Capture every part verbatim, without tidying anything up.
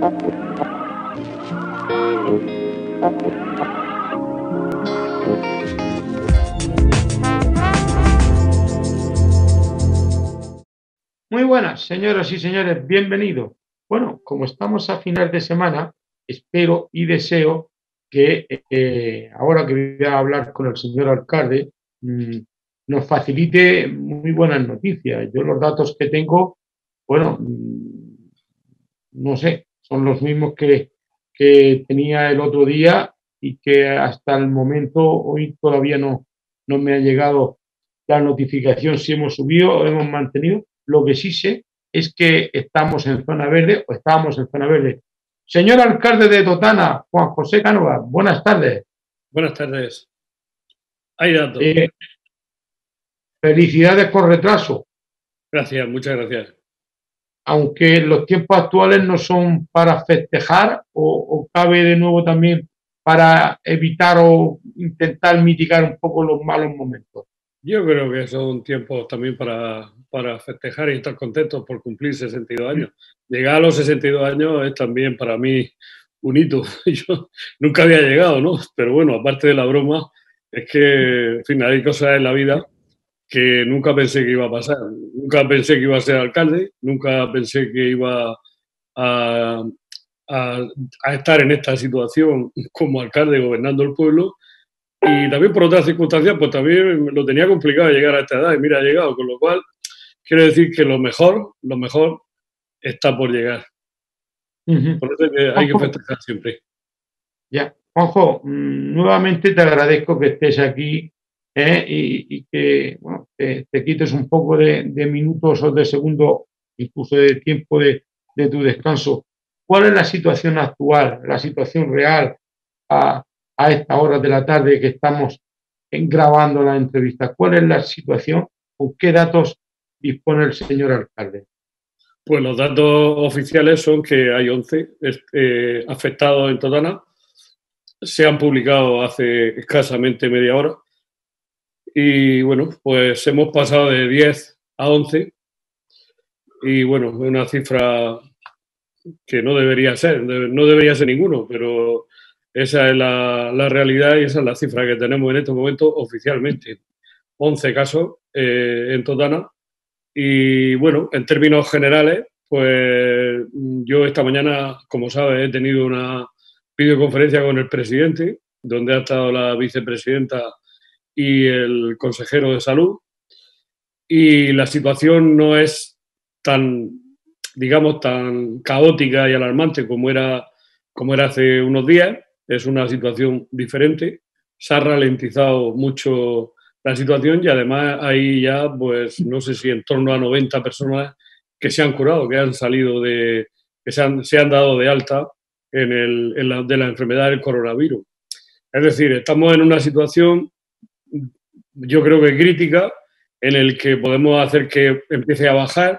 Muy buenas, señoras y señores, bienvenidos. Bueno, como estamos a final de semana, espero y deseo que eh, ahora que voy a hablar con el señor alcalde, mmm, nos facilite muy buenas noticias. Yo los datos que tengo, bueno, mmm, no sé, son los mismos que, que tenía el otro día y que hasta el momento hoy todavía no, no me ha llegado la notificación si hemos subido o hemos mantenido. Lo que sí sé es que estamos en zona verde o estábamos en zona verde. Señor alcalde de Totana, Juan José Cánova, buenas tardes. Buenas tardes. Hay datos. Eh, felicidades con retraso. Gracias, muchas gracias. Aunque los tiempos actuales no son para festejar o, o cabe de nuevo también para evitar o intentar mitigar un poco los malos momentos. Yo creo que son tiempos también para, para festejar y estar contentos por cumplir sesenta y dos años. Llegar a los sesenta y dos años es también para mí un hito. Yo nunca había llegado, ¿no? Pero bueno, aparte de la broma, es que, en fin, hay cosas en la vida que nunca pensé que iba a pasar. Nunca pensé que iba a ser alcalde, nunca pensé que iba a, a, a estar en esta situación como alcalde gobernando el pueblo. Y también por otras circunstancias, pues también lo tenía complicado llegar a esta edad y mira, ha llegado, con lo cual quiero decir que lo mejor, lo mejor está por llegar. Uh-huh. Por eso que hay que festejar siempre. Ya, Juanjo, nuevamente te agradezco que estés aquí ¿eh? y, y que bueno, te, te quites un poco de, de minutos o de segundos, incluso de tiempo de, de tu descanso. ¿Cuál es la situación actual, la situación real a, a esta hora de la tarde que estamos grabando la entrevista? ¿Cuál es la situación? ¿Con qué datos dispone el señor alcalde? Pues los datos oficiales son que hay once eh, afectados en Totana. Se han publicado hace escasamente media hora. Y bueno, pues hemos pasado de diez a once. Y bueno, es una cifra que no debería ser, no debería ser ninguno, pero esa es la, la realidad y esa es la cifra que tenemos en estos momentos oficialmente. once casos eh, en Totana. Y bueno, en términos generales, pues yo esta mañana, como sabes, he tenido una videoconferencia con el presidente, donde ha estado la vicepresidenta y el consejero de salud. Y la situación no es tan, digamos, tan caótica y alarmante como era, como era hace unos días. Es una situación diferente. Se ha ralentizado mucho la situación y además hay ya, pues, no sé si en torno a noventa personas que se han curado, que han salido de, que se han, se han dado de alta en el, en la, de la enfermedad del coronavirus. Es decir, estamos en una situación, yo creo que crítica, en el que podemos hacer que empiece a bajar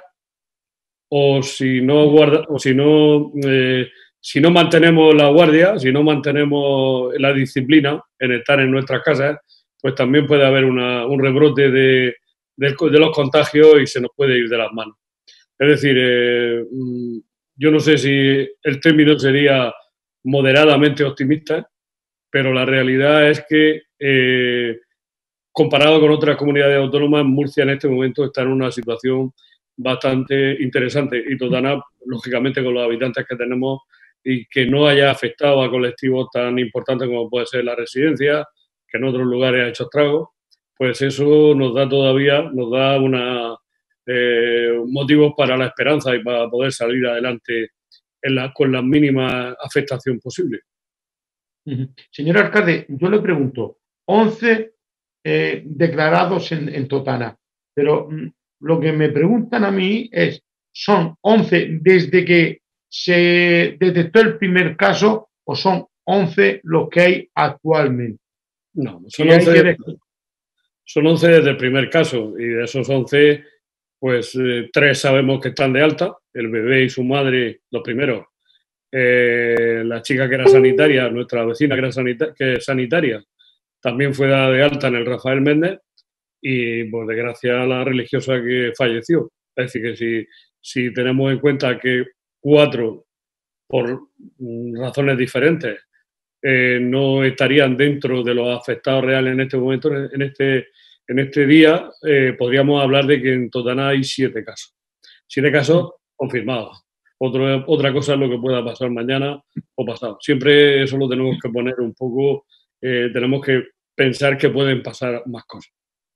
o si no guarda, o si no eh, si no mantenemos la guardia, si no mantenemos la disciplina en estar en nuestras casas, pues también puede haber una, un rebrote de, de, de los contagios y se nos puede ir de las manos. Es decir, eh, yo no sé si el término sería moderadamente optimista, pero la realidad es que eh, comparado con otras comunidades autónomas, Murcia en este momento está en una situación bastante interesante y Totana, lógicamente, con los habitantes que tenemos y que no haya afectado a colectivos tan importantes como puede ser la residencia, que en otros lugares ha hecho estragos, pues eso nos da todavía, nos da una, eh, motivos para la esperanza y para poder salir adelante en la, con la mínima afectación posible. Uh-huh. Señor alcalde, yo le pregunto, once eh, declarados en, en Totana, pero mm, lo que me preguntan a mí es, ¿son once desde que se detectó el primer caso o son once los que hay actualmente? No, son once, que... son once desde el primer caso y de esos once, pues eh, tres sabemos que están de alta, el bebé y su madre, los primeros. Eh, la chica que era sanitaria, nuestra vecina que era sanita que es sanitaria, también fue dada de alta en el Rafael Méndez y, por desgracia, la religiosa que falleció. Es decir, que si, si tenemos en cuenta que cuatro por mm, razones diferentes, eh, no estarían dentro de los afectados reales en este momento, en este, en este día, eh, podríamos hablar de que en Totana hay siete casos. Siete casos confirmados. Otro, otra cosa es lo que pueda pasar mañana o pasado. Siempre eso lo tenemos que poner un poco, eh, tenemos que pensar que pueden pasar más cosas.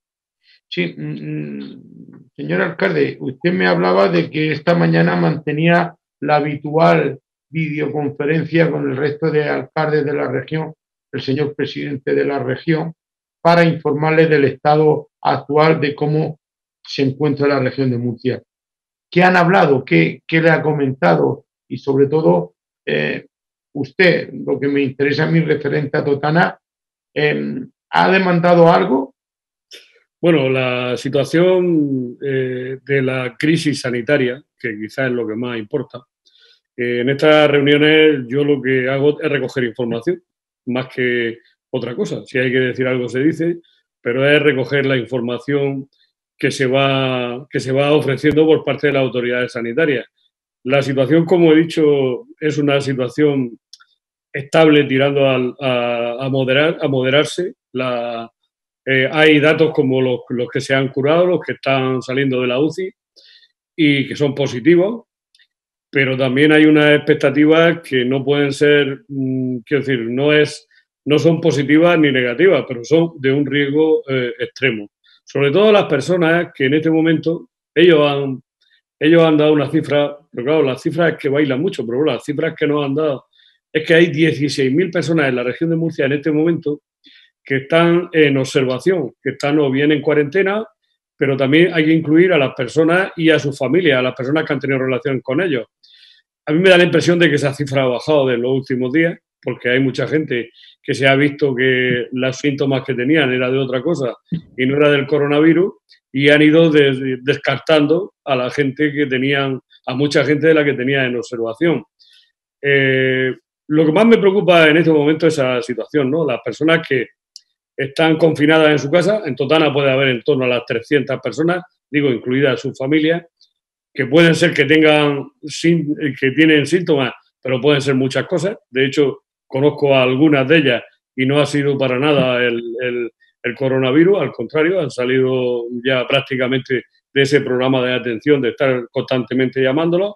Sí, mm, señor alcalde, usted me hablaba de que esta mañana mantenía la habitual videoconferencia con el resto de alcaldes de la región, el señor presidente de la región, para informarle del estado actual de cómo se encuentra la región de Murcia. ¿Qué han hablado? ¿Qué, qué le ha comentado? Y sobre todo, eh, usted, lo que me interesa a mí referente a Totana, eh, ¿ha demandado algo? Bueno, la situación eh, de la crisis sanitaria, que quizás es lo que más importa, eh, en estas reuniones yo lo que hago es recoger información, más que otra cosa. Si hay que decir algo se dice, pero es recoger la información que se va, que se va ofreciendo por parte de las autoridades sanitarias. La situación, como he dicho, es una situación estable tirando a, a, a, moderar, a moderarse. La, eh, hay datos como los, los que se han curado, los que están saliendo de la U C I y que son positivos, pero también hay unas expectativas que no pueden ser, mmm, quiero decir, no, es, no son positivas ni negativas, pero son de un riesgo eh, extremo. Sobre todo las personas que en este momento, ellos han, ellos han dado una cifra, pero claro, las cifras es que bailan mucho, pero las cifras que nos han dado es que hay dieciséis mil personas en la región de Murcia en este momento que están en observación, que están o bien en cuarentena, pero también hay que incluir a las personas y a sus familias, a las personas que han tenido relación con ellos. A mí me da la impresión de que esa cifra ha bajado de los últimos días, porque hay mucha gente que se ha visto que los síntomas que tenían era de otra cosa y no era del coronavirus, y han ido de, descartando a la gente que tenían, a mucha gente de la que tenía en observación. Eh, lo que más me preocupa en este momento es esa situación, ¿no? Las personas que están confinadas en su casa, en Totana puede haber en torno a las trescientas personas, digo, incluidas sus familias, que pueden ser que tengan, que tienen síntomas, pero pueden ser muchas cosas. De hecho, conozco a algunas de ellas y no ha sido para nada el, el, el coronavirus, al contrario, han salido ya prácticamente de ese programa de atención, de estar constantemente llamándolos.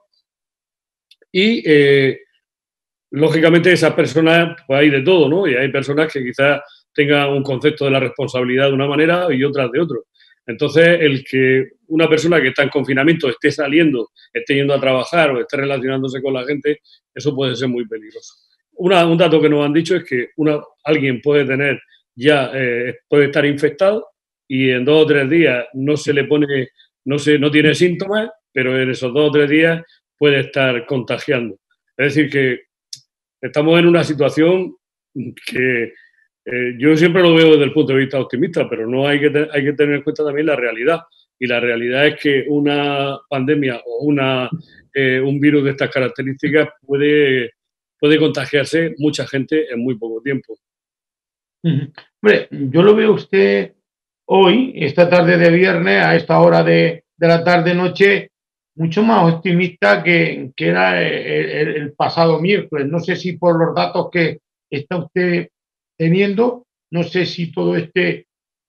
Y, eh, lógicamente, esas personas, pues hay de todo, ¿no? Y hay personas que quizás tengan un concepto de la responsabilidad de una manera y otras de otro. Entonces, el que una persona que está en confinamiento esté saliendo, esté yendo a trabajar o esté relacionándose con la gente, eso puede ser muy peligroso. Una, un dato que nos han dicho es que una, alguien puede tener ya, eh, puede estar infectado y en dos o tres días no se le pone, no, se, no tiene síntomas, pero en esos dos o tres días puede estar contagiando. Es decir, que estamos en una situación que eh, yo siempre lo veo desde el punto de vista optimista, pero no hay que, te, hay que tener en cuenta también la realidad. Y la realidad es que una pandemia o una, eh, un virus de estas características puede, puede contagiarse mucha gente en muy poco tiempo. Uh-huh. Hombre, yo lo veo usted hoy, esta tarde de viernes, a esta hora de, de la tarde-noche, mucho más optimista que, que era el, el, el pasado miércoles. No sé si por los datos que está usted teniendo, no sé si todo este,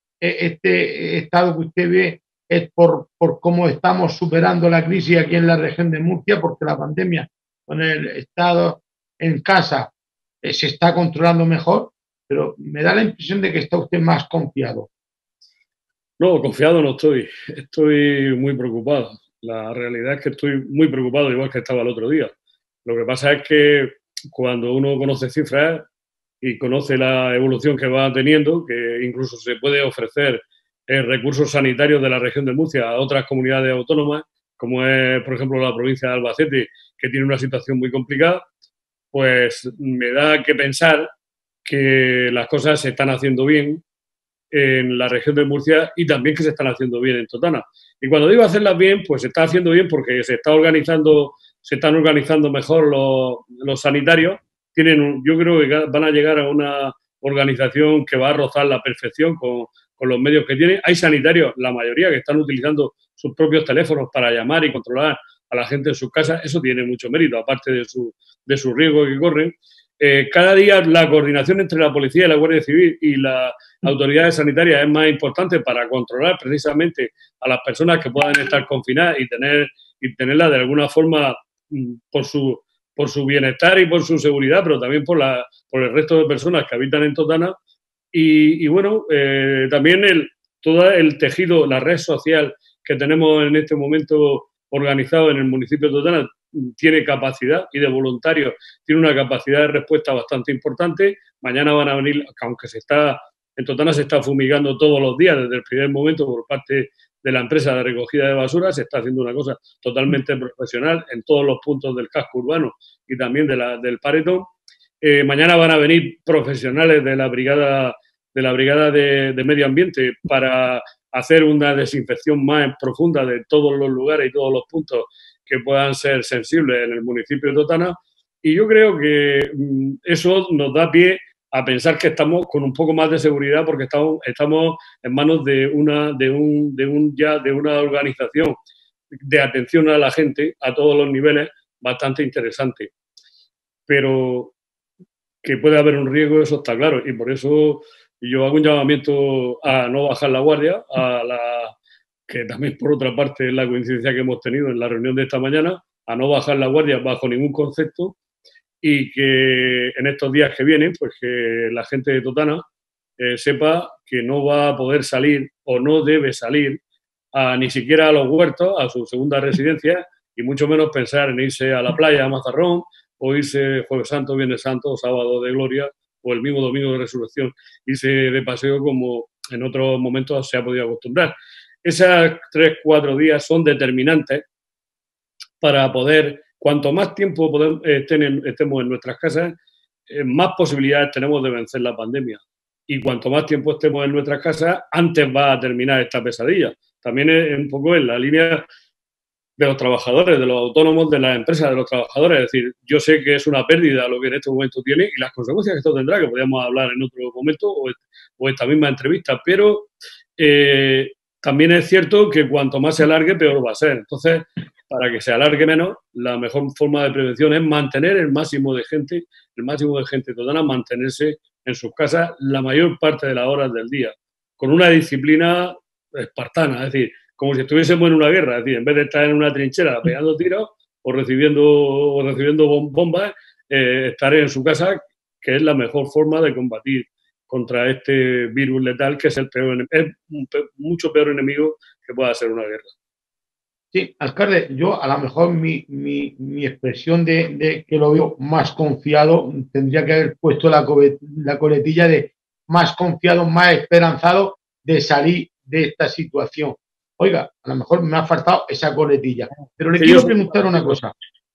este estado que usted ve es por, por cómo estamos superando la crisis aquí en la región de Murcia, porque la pandemia con el estado en casa eh, se está controlando mejor, pero me da la impresión de que está usted más confiado. No, confiado no estoy, estoy muy preocupado. La realidad es que estoy muy preocupado, igual que estaba el otro día. Lo que pasa es que cuando uno conoce cifras y conoce la evolución que va teniendo, que incluso se puede ofrecer eh, recursos sanitarios de la región de Murcia a otras comunidades autónomas, como es, por ejemplo, la provincia de Albacete, que tiene una situación muy complicada, pues me da que pensar que las cosas se están haciendo bien en la región de Murcia y también que se están haciendo bien en Totana. Y cuando digo hacerlas bien, pues se está haciendo bien porque se está organizando, se están organizando mejor los, los sanitarios. Tienen, yo creo que van a llegar a una organización que va a rozar la perfección con, con los medios que tienen. Hay sanitarios, la mayoría, que están utilizando sus propios teléfonos para llamar y controlar a la gente en sus casas, eso tiene mucho mérito, aparte de su, de su riesgo que corren. Eh, cada día la coordinación entre la policía y la Guardia Civil y las autoridades sanitarias es más importante para controlar precisamente a las personas que puedan estar confinadas y tener y tenerlas de alguna forma por su, por su bienestar y por su seguridad, pero también por, la, por el resto de personas que habitan en Totana. Y, y bueno, eh, también el, todo el tejido, la red social que tenemos en este momento organizado en el municipio de Totana tiene capacidad y de voluntarios tiene una capacidad de respuesta bastante importante. Mañana van a venir, aunque se está, en Totana se está fumigando todos los días desde el primer momento por parte de la empresa de recogida de basura, se está haciendo una cosa totalmente profesional en todos los puntos del casco urbano y también de la, del Paredón. Eh, mañana van a venir profesionales de la brigada de la brigada de, de medio ambiente para hacer una desinfección más profunda de todos los lugares y todos los puntos que puedan ser sensibles en el municipio de Totana. Y yo creo que mm, eso nos da pie a pensar que estamos con un poco más de seguridad porque estamos, estamos en manos de una, de, un, de, un, ya, de una organización de atención a la gente a todos los niveles bastante interesante. Pero que puede haber un riesgo, eso está claro. Y por eso yo hago un llamamiento a no bajar la guardia, a la que también por otra parte es la coincidencia que hemos tenido en la reunión de esta mañana, a no bajar la guardia bajo ningún concepto y que en estos días que vienen, pues que la gente de Totana eh, sepa que no va a poder salir o no debe salir a, ni siquiera a los huertos, a su segunda residencia, y mucho menos pensar en irse a la playa, a Mazarrón, o irse Jueves Santo, Viernes Santo, Sábado de Gloria, o el mismo Domingo de Resurrección, irse de paseo como en otros momentos se ha podido acostumbrar. Esas tres, cuatro días son determinantes para poder, cuanto más tiempo podemos, estén en, estemos en nuestras casas, eh, más posibilidades tenemos de vencer la pandemia. Y cuanto más tiempo estemos en nuestras casas, antes va a terminar esta pesadilla. También es un poco en la línea de los trabajadores, de los autónomos, de las empresas, de los trabajadores. Es decir, yo sé que es una pérdida lo que en este momento tiene y las consecuencias que esto tendrá, que podríamos hablar en otro momento o, o esta misma entrevista, pero eh, también es cierto que cuanto más se alargue, peor va a ser. Entonces, para que se alargue menos, la mejor forma de prevención es mantener el máximo de gente, el máximo de gente total, mantenerse en sus casas la mayor parte de las horas del día, con una disciplina espartana, es decir, como si estuviésemos en una guerra, es decir, en vez de estar en una trinchera pegando tiros o recibiendo, o recibiendo bombas, eh, estar en su casa, que es la mejor forma de combatir contra este virus letal, que es el peor, es un pe mucho peor enemigo que pueda ser una guerra. Sí, alcalde, yo a lo mejor mi, mi, mi expresión de, de que lo veo más confiado tendría que haber puesto la, la coletilla de más confiado, más esperanzado de salir de esta situación. Oiga, a lo mejor me ha faltado esa coletilla. Pero le que quiero preguntar una cosa.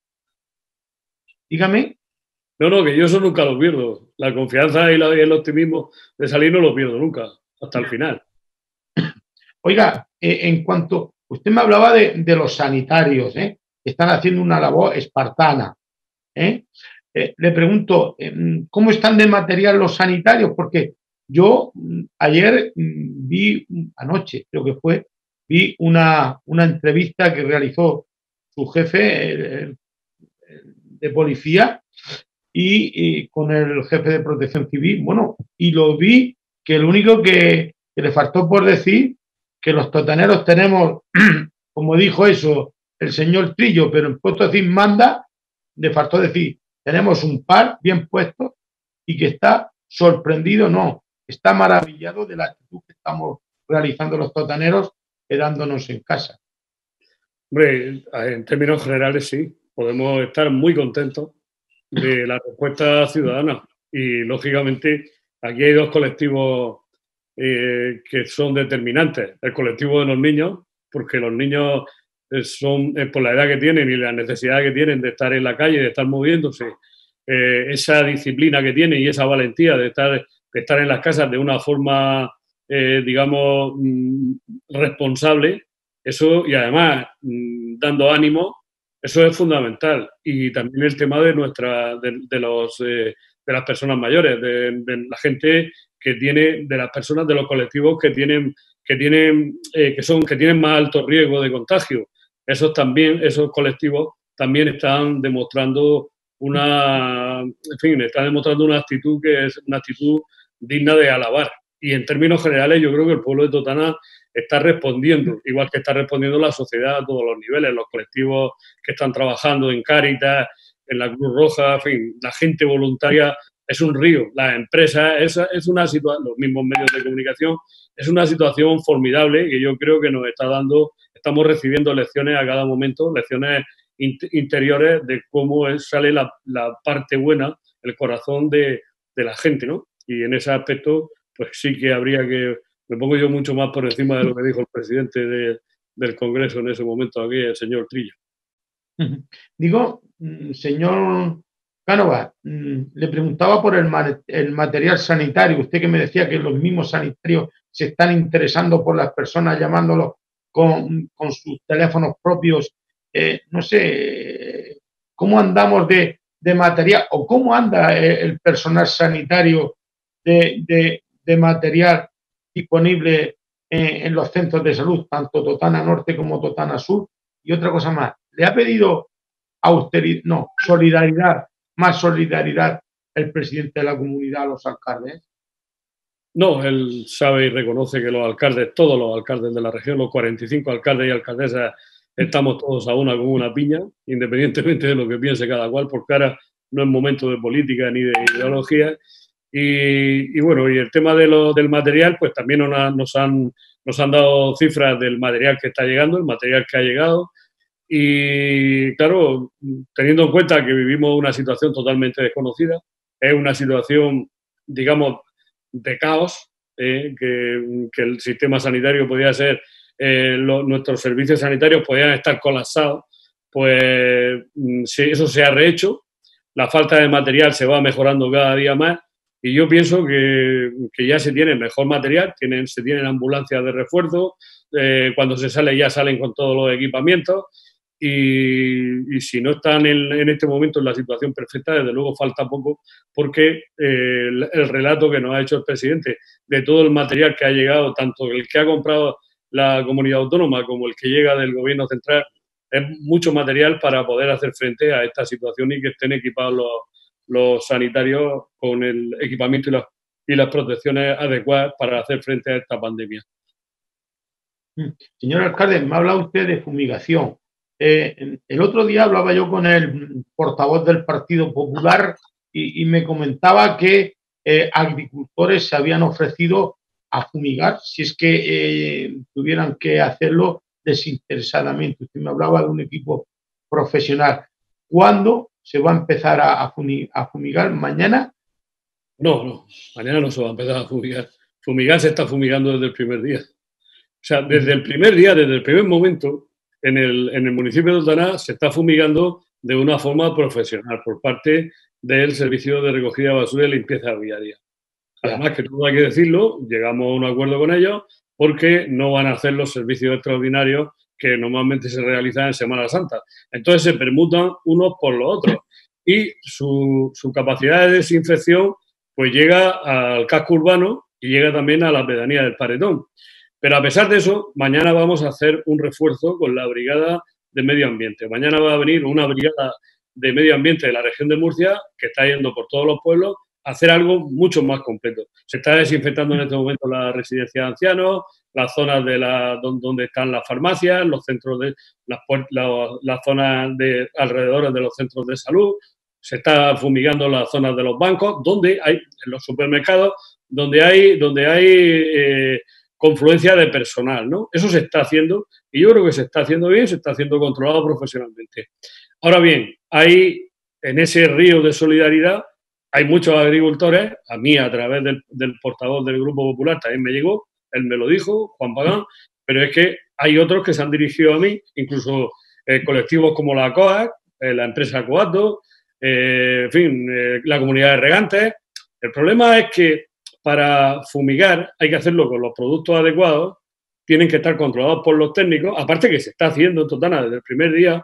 Dígame. No, no, que yo eso nunca lo pierdo. La confianza y, la, y el optimismo de salir no lo pierdo nunca, hasta el final. Oiga, eh, en cuanto... Usted me hablaba de, de los sanitarios, ¿eh? Están haciendo una labor espartana. ¿eh? Eh, le pregunto, ¿cómo están de material los sanitarios? Porque yo ayer vi, anoche creo que fue, vi una, una entrevista que realizó su jefe el, el, de policía y, y con el jefe de protección civil. Bueno, y lo vi que lo único que, que le faltó por decir que los totaneros tenemos, como dijo eso el señor Trillo, pero en puesto de decir manda, le faltó decir, tenemos un par bien puesto y que está sorprendido, no, está maravillado de la actitud que estamos realizando los totaneros quedándonos en casa. Hombre, en términos generales sí, podemos estar muy contentos de la respuesta ciudadana y, lógicamente, aquí hay dos colectivos Eh, que son determinantes. El colectivo de los niños, porque los niños eh, son, eh, por la edad que tienen y la necesidad que tienen de estar en la calle, de estar moviéndose, eh, esa disciplina que tienen y esa valentía de estar, de estar en las casas de una forma, eh, digamos, mmm, responsable, eso, y además mmm, dando ánimo, eso es fundamental. Y también el tema de, nuestra, de, de, los, eh, de las personas mayores, de, de la gente que tiene, de las personas de los colectivos que tienen, que tienen, eh, que son, que tienen más alto riesgo de contagio. esos también, esos colectivos también están demostrando una, en fin, están demostrando una actitud que es una actitud digna de alabar. Y en términos generales yo creo que el pueblo de Totana está respondiendo, igual que está respondiendo la sociedad a todos los niveles, los colectivos que están trabajando en Cáritas, en la Cruz Roja, en fin, la gente voluntaria es un río, las empresas, es, es una situación, los mismos medios de comunicación, es una situación formidable que yo creo que nos está dando, estamos recibiendo lecciones a cada momento, lecciones interiores de cómo es, sale la, la parte buena, el corazón de, de la gente, ¿no? Y en ese aspecto, pues sí que habría que, me pongo yo mucho más por encima de lo que dijo el presidente de, del Congreso en ese momento aquí, el señor Trillo. Digo, señor Cánova, le preguntaba por el, el material sanitario, usted que me decía que los mismos sanitarios se están interesando por las personas llamándolos con, con sus teléfonos propios. Eh, no sé, ¿cómo andamos de, de material o cómo anda el personal sanitario de, de, de material disponible en, en los centros de salud, tanto Totana Norte como Totana Sur? Y otra cosa más, ¿le ha pedido austeridad, no, solidaridad, más solidaridad el presidente de la comunidad a los alcaldes? No, él sabe y reconoce que los alcaldes, todos los alcaldes de la región, los cuarenta y cinco alcaldes y alcaldesas, estamos todos a una como una piña, independientemente de lo que piense cada cual, porque ahora no es momento de política ni de ideología. Y, y bueno, y el tema de lo, del material, pues también nos, nos, han, nos han dado cifras del material que está llegando, el material que ha llegado. Y claro, teniendo en cuenta que vivimos una situación totalmente desconocida, es una situación, digamos, de caos, eh, que, que el sistema sanitario podía ser, eh, lo, nuestros servicios sanitarios podían estar colapsados, pues si eso se ha rehecho, la falta de material se va mejorando cada día más y yo pienso que, que ya se tiene mejor material, tienen, se tienen ambulancias de refuerzo, eh, cuando se sale ya salen con todos los equipamientos. Y, y si no están en, en este momento en la situación perfecta, desde luego falta poco, porque eh, el, el relato que nos ha hecho el presidente de todo el material que ha llegado, tanto el que ha comprado la comunidad autónoma como el que llega del gobierno central, es mucho material para poder hacer frente a esta situación y que estén equipados los, los sanitarios con el equipamiento y las, y las protecciones adecuadas para hacer frente a esta pandemia. Señor alcalde, me ha hablado usted de fumigación. Eh, el otro día hablaba yo con el portavoz del Partido Popular y, y me comentaba que eh, agricultores se habían ofrecido a fumigar si es que eh, tuvieran que hacerlo desinteresadamente. Usted me hablaba de un equipo profesional. ¿Cuándo se va a empezar a, a, a fumigar? ¿Mañana? No, no, mañana no se va a empezar a fumigar. Fumigar se está fumigando desde el primer día. O sea, desde el primer día, desde el primer momento, en el, en el municipio de Totana se está fumigando de una forma profesional por parte del Servicio de Recogida de Basura y Limpieza Viaria. Además, que todo hay que decirlo, llegamos a un acuerdo con ellos porque no van a hacer los servicios extraordinarios que normalmente se realizan en Semana Santa. Entonces se permutan unos por los otros y su, su capacidad de desinfección pues llega al casco urbano y llega también a la pedanía del Paredón. Pero a pesar de eso, mañana vamos a hacer un refuerzo con la Brigada de Medio Ambiente. Mañana va a venir una brigada de Medio Ambiente de la región de Murcia que está yendo por todos los pueblos a hacer algo mucho más completo. Se está desinfectando en este momento la residencia de ancianos, las zonas de la, donde están las farmacias, los centros de las, las, las zonas de alrededor de los centros de salud. Se está fumigando las zonas de los bancos, donde hay, en los supermercados, donde hay, donde hay eh, confluencia de personal, ¿no? Eso se está haciendo y yo creo que se está haciendo bien, se está haciendo controlado profesionalmente. Ahora bien, hay en ese río de solidaridad hay muchos agricultores, a mí a través del, del portavoz del Grupo Popular también me llegó, él me lo dijo, Juan Pagán, pero es que hay otros que se han dirigido a mí, incluso eh, colectivos como la COAC, eh, la empresa Coato, eh, en fin, eh, la comunidad de regantes. El problema es que para fumigar hay que hacerlo con los productos adecuados, tienen que estar controlados por los técnicos, aparte que se está haciendo en Totana desde el primer día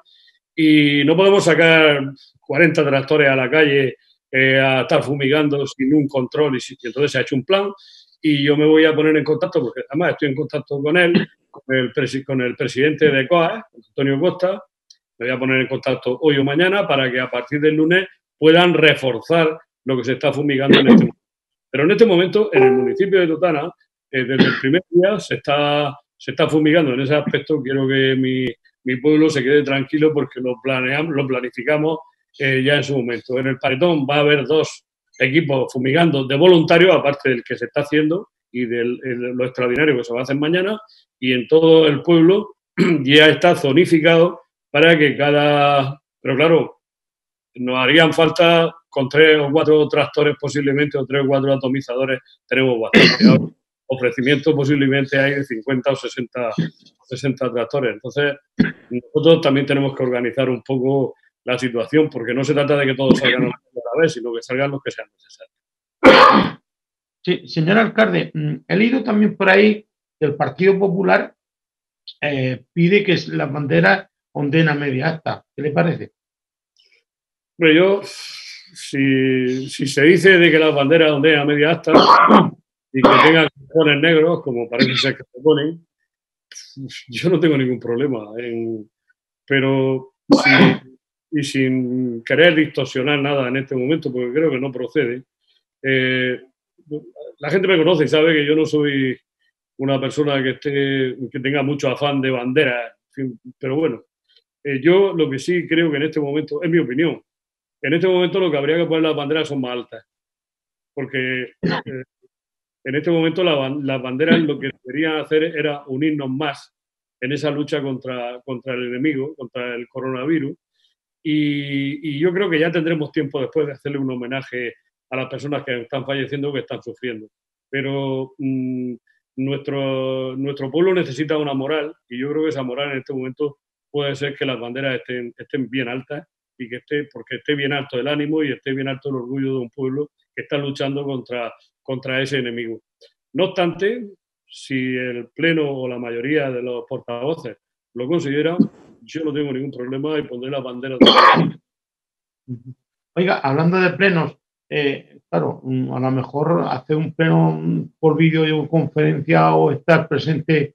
y no podemos sacar cuarenta tractores a la calle eh, a estar fumigando sin un control y, y entonces se ha hecho un plan y yo me voy a poner en contacto, porque además estoy en contacto con él, con el, presi con el presidente de C O A, Antonio Costa. Me voy a poner en contacto hoy o mañana para que a partir del lunes puedan reforzar lo que se está fumigando en este momento. Pero en este momento, en el municipio de Totana, eh, desde el primer día se está, se está fumigando. En ese aspecto quiero que mi, mi pueblo se quede tranquilo porque lo planeamos, lo planificamos eh, ya en su momento. En el Paredón va a haber dos equipos fumigando de voluntarios, aparte del que se está haciendo y de lo extraordinario que se va a hacer mañana, y en todo el pueblo ya está zonificado para que cada... Pero claro, nos harían falta con tres o cuatro tractores posiblemente, o tres o cuatro atomizadores, tenemos bastante. Ofrecimiento posiblemente hay de cincuenta o sesenta, sesenta tractores. Entonces, nosotros también tenemos que organizar un poco la situación, porque no se trata de que todos salgan a la vez, sino que salgan los que sean necesarios. Sí, señor alcalde, he leído también por ahí que el Partido Popular eh, pide que las banderas onden a media asta. ¿Qué le parece? Pero yo, si, si se dice de que las banderas onden a media asta y que tengan cojones negros, como parece ser que se ponen, yo no tengo ningún problema. En, pero si, y sin querer distorsionar nada en este momento, porque creo que no procede, eh, la gente me conoce y sabe que yo no soy una persona que, esté, que tenga mucho afán de bandera, pero bueno, eh, yo lo que sí creo que en este momento, es mi opinión, en este momento lo que habría que poner las banderas son más altas, porque eh, en este momento la, las banderas lo que deberían hacer era unirnos más en esa lucha contra, contra el enemigo, contra el coronavirus, y, y yo creo que ya tendremos tiempo después de hacerle un homenaje a las personas que están falleciendo o que están sufriendo. Pero mmm, nuestro, nuestro pueblo necesita una moral, y yo creo que esa moral en este momento puede ser que las banderas estén, estén bien altas, y que esté, porque esté bien alto el ánimo y esté bien alto el orgullo de un pueblo que está luchando contra, contra ese enemigo. No obstante, si el Pleno o la mayoría de los portavoces lo consideran, yo no tengo ningún problema y pondré las banderas de... Oiga, hablando de plenos, eh, claro, a lo mejor hacer un pleno por videoconferencia o estar presente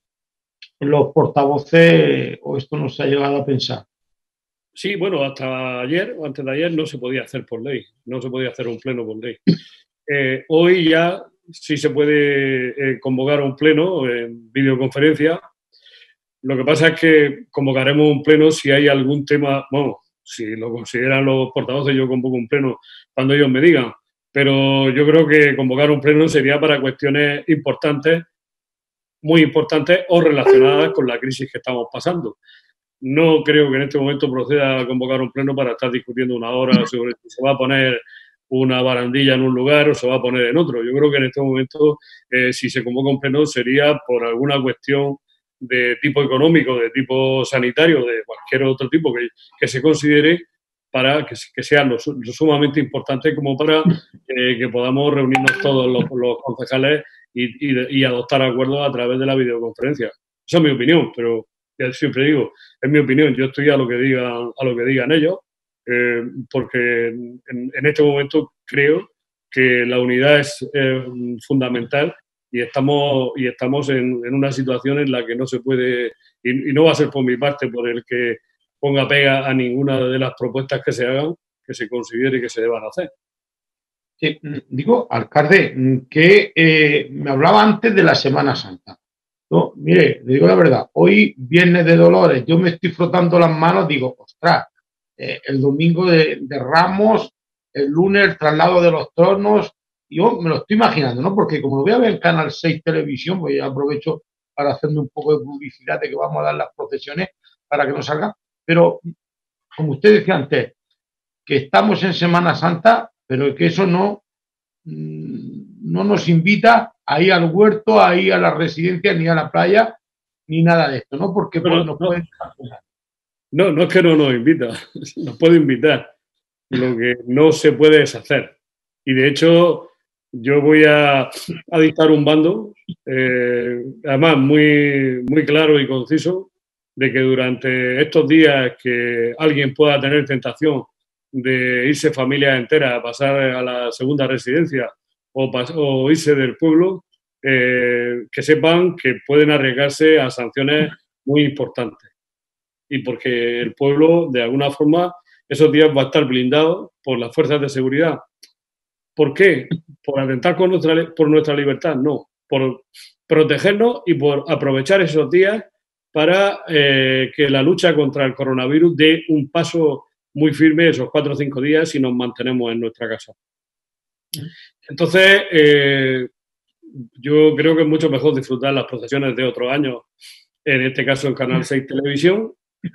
en los portavoces, o esto no se ha llegado a pensar. Sí, bueno, hasta ayer o antes de ayer no se podía hacer por ley, no se podía hacer un pleno por ley. Eh, hoy ya sí se puede eh, convocar un pleno en videoconferencia. Lo que pasa es que convocaremos un pleno si hay algún tema, bueno, si lo consideran los portavoces, yo convoco un pleno cuando ellos me digan, pero yo creo que convocar un pleno sería para cuestiones importantes, muy importantes o relacionadas con la crisis que estamos pasando. No creo que en este momento proceda a convocar un pleno para estar discutiendo una hora sobre si se va a poner una barandilla en un lugar o se va a poner en otro. Yo creo que en este momento, eh, si se convoca un pleno, sería por alguna cuestión de tipo económico, de tipo sanitario, de cualquier otro tipo que, que se considere, para que, que sea lo, lo sumamente importante como para eh, que podamos reunirnos todos los, los concejales y, y, y adoptar acuerdos a través de la videoconferencia. Esa es mi opinión, pero ya siempre digo, es mi opinión, yo estoy a lo que digan, a lo que digan ellos, eh, porque en, en este momento creo que la unidad es eh, fundamental y estamos, y estamos en, en una situación en la que no se puede, y, y no va a ser por mi parte por el que ponga pega a ninguna de las propuestas que se hagan, que se considere que se deban hacer. Sí, digo, alcalde, que eh, me hablaba antes de la Semana Santa. No, mire, le digo la verdad, hoy Viernes de Dolores, yo me estoy frotando las manos, digo, ostras, eh, el domingo de, de Ramos, el lunes el traslado de los tronos, yo me lo estoy imaginando, ¿no? Porque como lo voy a ver en Canal seis Televisión, pues ya aprovecho para hacerme un poco de publicidad de que vamos a dar las procesiones para que no salgan, pero como usted decía antes, que estamos en Semana Santa, pero que eso no, no nos invita a ir al huerto, a ir a la residencia, ni a la playa, ni nada de esto, ¿no? Porque Pero pues, nos no, pueden... no, no es que no nos invita, nos puede invitar. Lo que no se puede es hacer. Y de hecho, yo voy a, a dictar un bando, eh, además muy, muy claro y conciso, de que durante estos días que alguien pueda tener tentación de irse familias enteras a pasar a la segunda residencia o, o irse del pueblo, eh, que sepan que pueden arriesgarse a sanciones muy importantes. Y porque el pueblo, de alguna forma, esos días va a estar blindado por las fuerzas de seguridad. ¿Por qué? ¿Por atentar con nuestra, por nuestra libertad? No, por protegernos y por aprovechar esos días para eh, que la lucha contra el coronavirus dé un paso muy firme esos cuatro o cinco días si nos mantenemos en nuestra casa. Entonces, eh, yo creo que es mucho mejor disfrutar las procesiones de otros años, en este caso en Canal seis Televisión,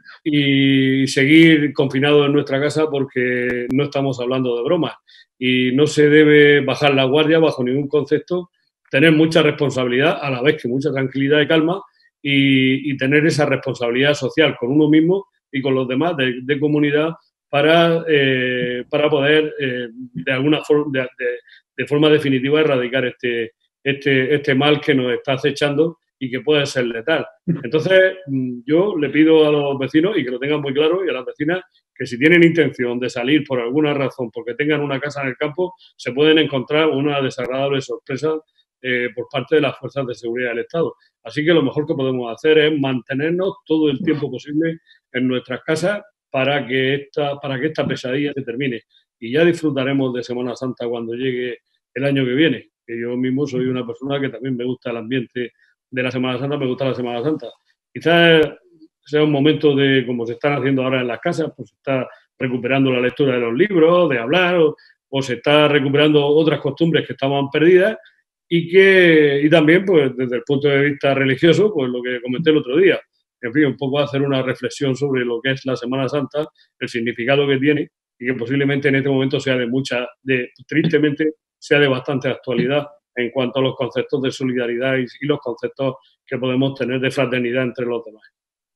y seguir confinados en nuestra casa porque no estamos hablando de bromas. Y no se debe bajar la guardia bajo ningún concepto, tener mucha responsabilidad, a la vez que mucha tranquilidad y calma, y, y tener esa responsabilidad social con uno mismo y con los demás de, de comunidad para, eh, para poder, eh, de alguna forma, de, de, de forma definitiva, erradicar este, este, este mal que nos está acechando y que puede ser letal. Entonces, yo le pido a los vecinos, y que lo tengan muy claro, y a las vecinas, que si tienen intención de salir por alguna razón, porque tengan una casa en el campo, se pueden encontrar una desagradable sorpresa eh, por parte de las fuerzas de seguridad del Estado. Así que lo mejor que podemos hacer es mantenernos todo el tiempo posible en nuestras casas para que esta, para que esta pesadilla se termine. Y ya disfrutaremos de Semana Santa cuando llegue el año que viene, que yo mismo soy una persona que también me gusta el ambiente de la Semana Santa, me gusta la Semana Santa. Quizás sea un momento de, como se están haciendo ahora en las casas, pues se está recuperando la lectura de los libros, de hablar, o, o se está recuperando otras costumbres que estaban perdidas, y que y también, pues desde el punto de vista religioso, pues lo que comenté el otro día, en fin, un poco hacer una reflexión sobre lo que es la Semana Santa, el significado que tiene, y que posiblemente en este momento sea de mucha, de tristemente, sea de bastante actualidad en cuanto a los conceptos de solidaridad y, y los conceptos que podemos tener de fraternidad entre los demás.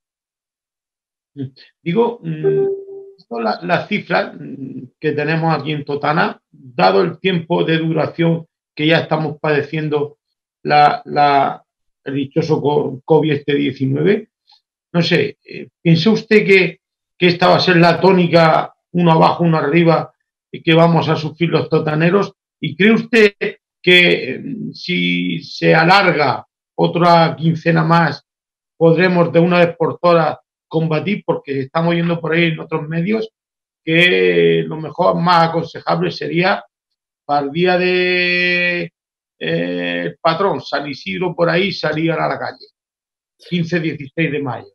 Digo, la, la cifra que tenemos aquí en Totana, dado el tiempo de duración que ya estamos padeciendo la, la, el dichoso COVID diecinueve, no sé, ¿piensa usted que, que esta va a ser la tónica, uno abajo, uno arriba, y que vamos a sufrir los totaneros? ¿Y cree usted que si se alarga otra quincena más, podremos de una vez por todas combatir? Porque estamos oyendo por ahí en otros medios que lo mejor, más aconsejable sería para el día de eh, el patrón San Isidro, por ahí salir a la calle, quince dieciséis de mayo.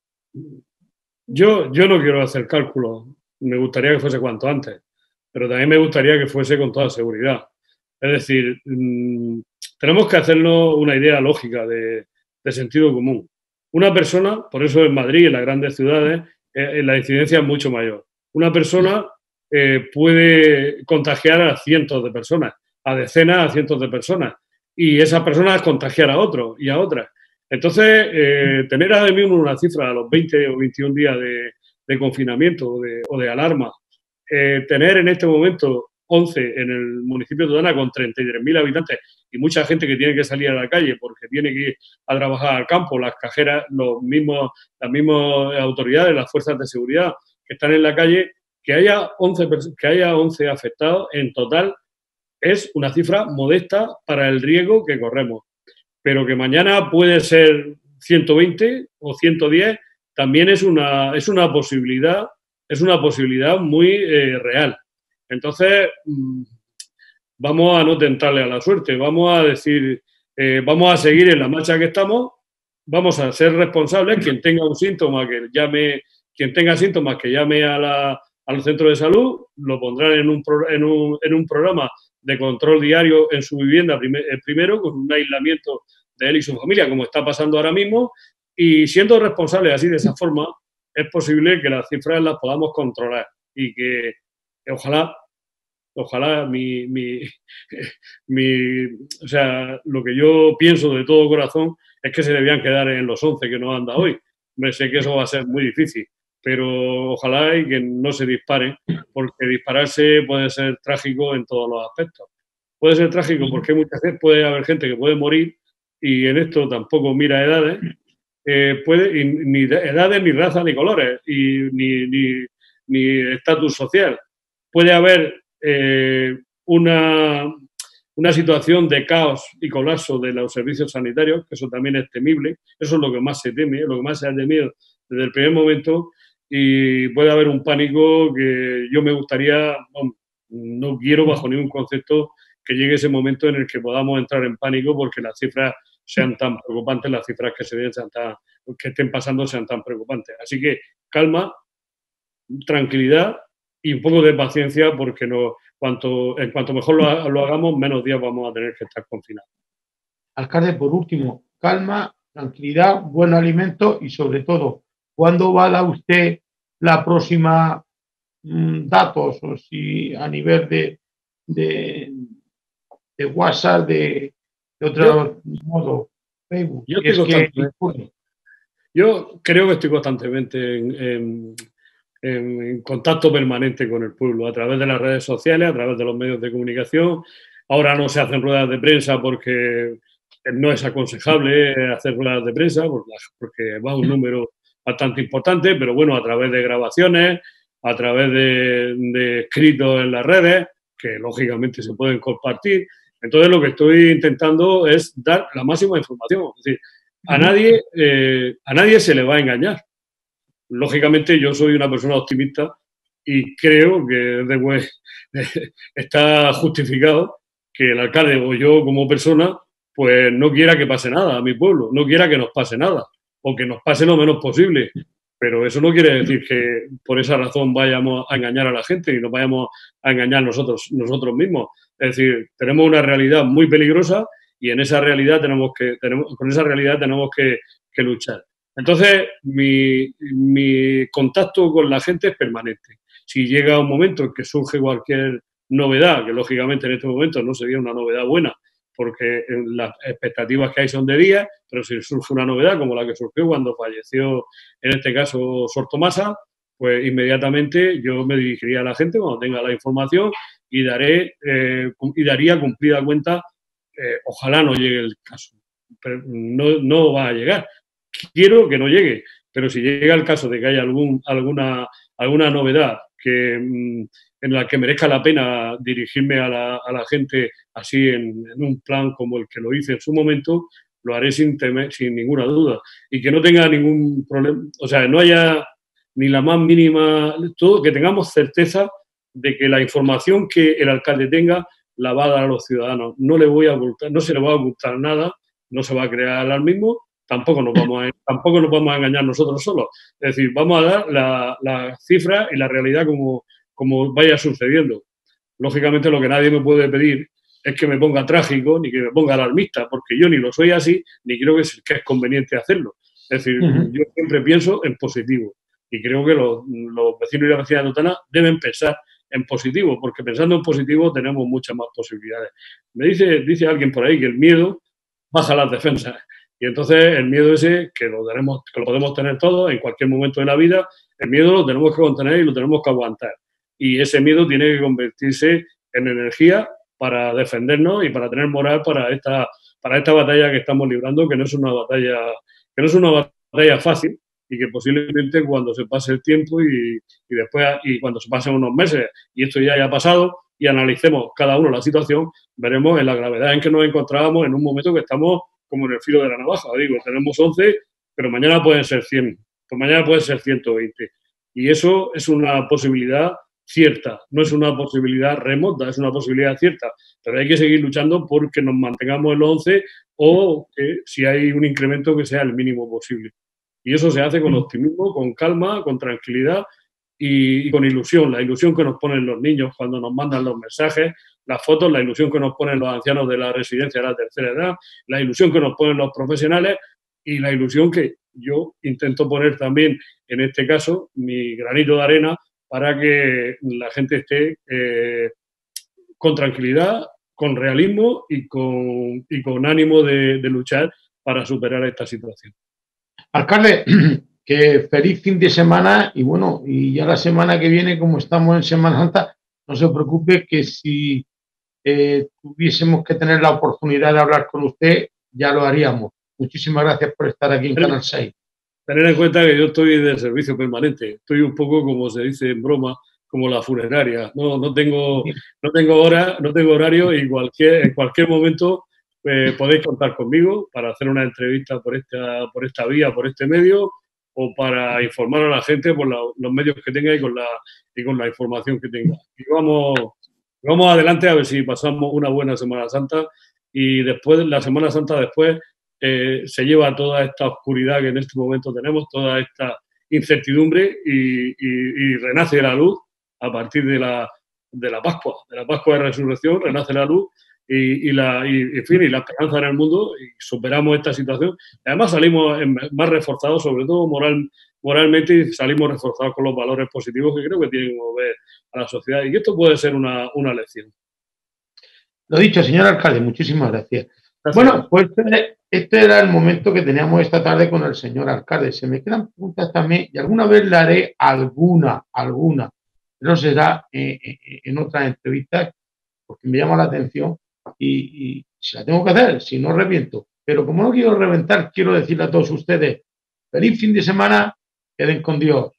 Yo, yo no quiero hacer cálculos, me gustaría que fuese cuanto antes, pero también me gustaría que fuese con toda seguridad. Es decir, mmm, tenemos que hacernos una idea lógica de, de sentido común. Una persona, por eso en Madrid, en las grandes ciudades, eh, la incidencia es mucho mayor. Una persona eh, puede contagiar a cientos de personas, a decenas, a cientos de personas, y esas personas contagiar a otros y a otras. Entonces, eh, tener ahora mismo una cifra a los veinte o veintiún días de, de confinamiento o de, o de alarma, eh, tener en este momento once en el municipio de Totana con treinta y tres mil habitantes y mucha gente que tiene que salir a la calle porque tiene que ir a trabajar al campo, las cajeras, los mismos, las mismas autoridades, las fuerzas de seguridad que están en la calle, que haya once, que haya once afectados en total es una cifra modesta para el riesgo que corremos. Pero que mañana puede ser ciento veinte o ciento diez, también es una, es una posibilidad, es una posibilidad muy eh, real. Entonces, mmm, vamos a no tentarle a la suerte, vamos a decir, eh, vamos a seguir en la marcha que estamos, vamos a ser responsables, quien tenga un síntoma que llame, quien tenga síntomas que llame a la, al centro de salud, lo pondrán en un, en un, en un programa de control diario en su vivienda primer, primero, con un aislamiento de él y su familia, como está pasando ahora mismo, y siendo responsables así de esa forma, es posible que las cifras las podamos controlar y que, que ojalá, ojalá mi, mi, mi, o sea, lo que yo pienso de todo corazón es que se debían quedar en los once que nos han dado hoy. Me sé que eso va a ser muy difícil, pero ojalá y que no se disparen, porque dispararse puede ser trágico en todos los aspectos. Puede ser trágico porque hay mucha gente, puede haber gente que puede morir, y en esto tampoco mira edades, eh, puede, y, ni edades, ni razas, ni colores, y, ni, ni, ni estatus social. Puede haber eh, una, una situación de caos y colapso de los servicios sanitarios, que eso también es temible, eso es lo que más se teme, lo que más se ha temido desde el primer momento, y puede haber un pánico que yo me gustaría, bueno, no quiero bajo ningún concepto que llegue ese momento en el que podamos entrar en pánico porque las cifras sean tan preocupantes, las cifras que se den sean tan, que estén pasando sean tan preocupantes. Así que calma, tranquilidad y un poco de paciencia porque no, cuanto, en cuanto mejor lo, lo hagamos, menos días vamos a tener que estar confinados. Alcalde, por último, calma, tranquilidad, buen alimento y sobre todo, ¿cuándo va a dar usted la próxima mmm, datos o si a nivel de, de, de WhatsApp, de, de otro yo, modo, Facebook? Yo, es que, que, yo creo que estoy constantemente en, en en contacto permanente con el pueblo, a través de las redes sociales, a través de los medios de comunicación. Ahora no se hacen ruedas de prensa porque no es aconsejable hacer ruedas de prensa, porque va un número bastante importante, pero bueno, a través de grabaciones, a través de, de escritos en las redes, que lógicamente se pueden compartir. Entonces lo que estoy intentando es dar la máxima información. Es decir, a nadie, eh, a nadie se le va a engañar. Lógicamente yo soy una persona optimista y creo que después está justificado que el alcalde o yo como persona pues no quiera que pase nada a mi pueblo, no quiera que nos pase nada o que nos pase lo menos posible. Pero eso no quiere decir que por esa razón vayamos a engañar a la gente y nos vayamos a engañar nosotros, nosotros mismos. Es decir, tenemos una realidad muy peligrosa y en esa realidad tenemos que, tenemos, con esa realidad tenemos que, que luchar. Entonces, mi, mi contacto con la gente es permanente. Si llega un momento en que surge cualquier novedad, que lógicamente en este momento no sería una novedad buena, porque las expectativas que hay son de días, pero si surge una novedad como la que surgió cuando falleció, en este caso, Sor Tomasa, pues inmediatamente yo me dirigiría a la gente cuando tenga la información y, daré, eh, y daría cumplida cuenta, eh, ojalá no llegue el caso, pero no, no va a llegar. Quiero que no llegue, pero si llega el caso de que haya algún, alguna, alguna novedad que, en la que merezca la pena dirigirme a la, a la gente así en, en un plan como el que lo hice en su momento, lo haré sin, temer, sin ninguna duda. Y que no tenga ningún problema, o sea, no haya ni la más mínima, todo, que tengamos certeza de que la información que el alcalde tenga la va a dar a los ciudadanos. No le voy a ocultar, no se le va a ocultar nada, no se va a crear alarmismo. Tampoco nos, vamos a, tampoco nos vamos a engañar nosotros solos. Es decir, vamos a dar la, la cifra y la realidad como, como vaya sucediendo. Lógicamente, lo que nadie me puede pedir es que me ponga trágico ni que me ponga alarmista, porque yo ni lo soy así, ni creo que es, que es conveniente hacerlo. Es decir, uh-huh. yo siempre pienso en positivo y creo que los, los vecinos y las vecinas de Totana deben pensar en positivo, porque pensando en positivo tenemos muchas más posibilidades. Me dice, dice alguien por ahí que el miedo baja las defensas. Y entonces el miedo ese, que lo, tenemos, que lo podemos tener todos en cualquier momento de la vida, el miedo lo tenemos que contener y lo tenemos que aguantar. Y ese miedo tiene que convertirse en energía para defendernos y para tener moral para esta, para esta batalla que estamos librando, que no es una batalla, que no es una batalla fácil y que posiblemente cuando se pase el tiempo y, y después y cuando se pasen unos meses y esto ya haya pasado y analicemos cada uno la situación, veremos en la gravedad en que nos encontrábamos en un momento que estamos como en el filo de la navaja. Digo, tenemos once, pero mañana pueden ser cien, pues mañana pueden ser ciento veinte. Y eso es una posibilidad cierta, no es una posibilidad remota, es una posibilidad cierta. Pero hay que seguir luchando porque nos mantengamos en los once o que si hay un incremento que sea el mínimo posible. Y eso se hace con optimismo, con calma, con tranquilidad y, y con ilusión. La ilusión que nos ponen los niños cuando nos mandan los mensajes, las fotos, la ilusión que nos ponen los ancianos de la residencia de la tercera edad, la ilusión que nos ponen los profesionales y la ilusión que yo intento poner también, en este caso, mi granito de arena para que la gente esté eh, con tranquilidad, con realismo y con, y con ánimo de, de luchar para superar esta situación. Alcalde, que feliz fin de semana y bueno, y ya la semana que viene, como estamos en Semana Santa, no se preocupe que si eh, tuviésemos que tener la oportunidad de hablar con usted, ya lo haríamos. Muchísimas gracias por estar aquí en Canal seis. Tener en cuenta que yo estoy de servicio permanente, estoy un poco, como se dice en broma, como la funeraria. No, no tengo, no tengo hora, no tengo horario y cualquier, en cualquier momento eh, podéis contar conmigo para hacer una entrevista por esta, por esta vía, por este medio, o para informar a la gente por la, los medios que tenga y con la, y con la información que tenga. Y vamos, vamos adelante a ver si pasamos una buena Semana Santa y después, la Semana Santa después, eh, se lleva toda esta oscuridad que en este momento tenemos, toda esta incertidumbre y, y, y renace la luz a partir de la, de la Pascua, de la Pascua de Resurrección, renace la luz y, y, la, y, en fin, y la esperanza en el mundo y superamos esta situación. Además salimos más reforzados, sobre todo moral, moralmente, y salimos reforzados con los valores positivos que creo que tienen que mover a la sociedad y que esto puede ser una, una lección. Lo dicho, señor alcalde, muchísimas gracias. Gracias. Bueno, pues este era el momento que teníamos esta tarde con el señor alcalde. Se me quedan preguntas también y alguna vez le haré alguna, alguna, pero será eh, en otras entrevistas porque me llama la atención y, y si la tengo que hacer, si no reviento. Pero como no quiero reventar, quiero decirle a todos ustedes, feliz fin de semana, queden con Dios.